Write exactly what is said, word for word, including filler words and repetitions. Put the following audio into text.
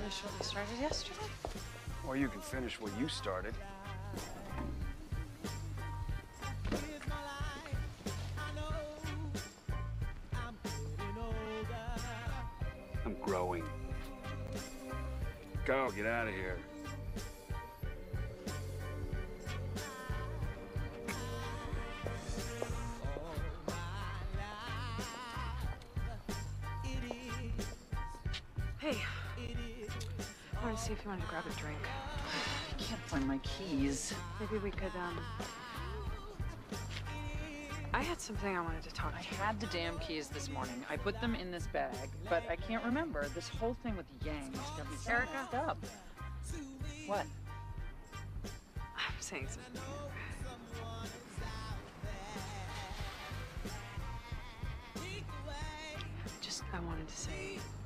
finish what we started yesterday? Or you can finish what you started. I'm growing. Go, get out of here. Hey, I wanted to see if you wanted to grab a drink. I can't find my keys. Maybe we could, um... I had something I wanted to talk to I you. had the damn keys this morning. I put them in this bag, but I can't remember. This whole thing with Yang is gonna be so Erica? messed up. What? I'm saying something. Just, I wanted to say